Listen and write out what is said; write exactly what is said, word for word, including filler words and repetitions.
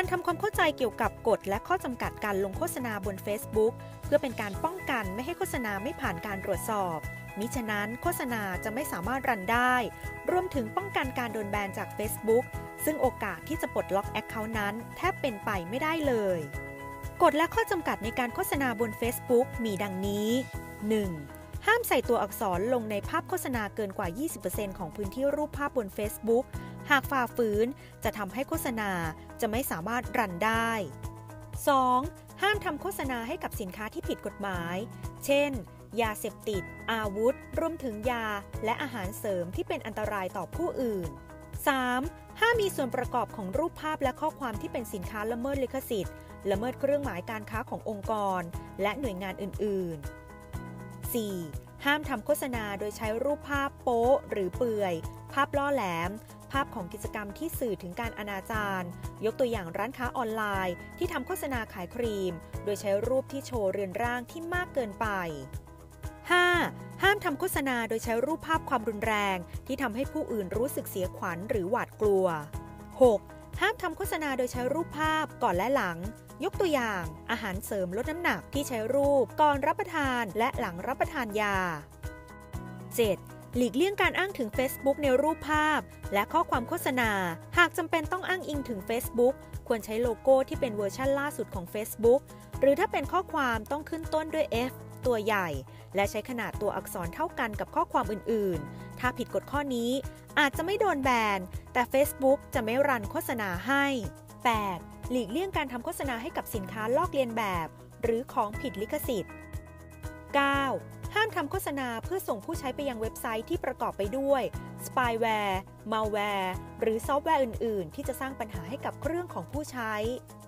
การทำความเข้าใจเกี่ยวกับกฎและข้อจำกัดการลงโฆษณาบน Facebook เพื่อเป็นการป้องกันไม่ให้โฆษณาไม่ผ่านการตรวจสอบมิฉะนั้นโฆษณาจะไม่สามารถรันได้รวมถึงป้องกันการโดนแบนจาก Facebook ซึ่งโอกาสที่จะปลดล็อก Account นั้นแทบเป็นไปไม่ได้เลยกฎและข้อจำกัดในการโฆษณาบน Facebook มีดังนี้ หนึ่ง. ห้ามใส่ตัวอักษรลงในภาพโฆษณาเกินกว่า ยี่สิบเปอร์เซ็นต์ ของพื้นที่รูปภาพบน Facebook หากฝ่าฝืนจะทำให้โฆษณาจะไม่สามารถรันได้ สอง. ห้ามทำโฆษณาให้กับสินค้าที่ผิดกฎหมายเช่นยาเสพติดอาวุธรวมถึงยาและอาหารเสริมที่เป็นอันตรายต่อผู้อื่น สาม. ห้ามมีส่วนประกอบของรูปภาพและข้อความที่เป็นสินค้าละเมิดลิขสิทธิ์ละเมิดเครื่องหมายการค้าขององค์กรและหน่วยงานอื่นๆ สี่. ห้ามทำโฆษณาโดยใช้รูปภาพโป๊หรือเปื่อยภาพล่อแหลมภาพของกิจกรรมที่สื่อถึงการอนาจารยกตัวอย่างร้านค้าออนไลน์ที่ทำโฆษณาขายครีมโดยใช้รูปที่โชว์เรือนร่างที่มากเกินไป ห้า. ห้ามทำโฆษณาโดยใช้รูปภาพความรุนแรงที่ทำให้ผู้อื่นรู้สึกเสียขวัญหรือหวาดกลัว หก. ห้ามทำโฆษณาโดยใช้รูปภาพก่อนและหลังยกตัวอย่างอาหารเสริมลดน้ำหนักที่ใช้รูปก่อนรับประทานและหลังรับประทานยา เจ็ด. หลีกเลี่ยงการอ้างถึง Facebook ในรูปภาพและข้อความโฆษณาหากจำเป็นต้องอ้างอิงถึง Facebook ควรใช้โลโก้ที่เป็นเวอร์ชั่นล่าสุดของ Facebook หรือถ้าเป็นข้อความต้องขึ้นต้นด้วย F ตัวใหญ่และใช้ขนาดตัวอักษรเท่ากันกับข้อความอื่นๆถ้าผิดกฎข้อนี้อาจจะไม่โดนแบนแต่ Facebook จะไม่รันโฆษณาให้ แปด. หลีกเลี่ยงการทำโฆษณาให้กับสินค้าลอกเลียนแบบหรือของผิดลิขสิทธิ์ เก้า. ห้ามทำโฆษณาเพื่อส่งผู้ใช้ไปยังเว็บไซต์ที่ประกอบไปด้วยสปายแวร์มัลแวร์หรือซอฟต์แวร์อื่นๆที่จะสร้างปัญหาให้กับเครื่องของผู้ใช้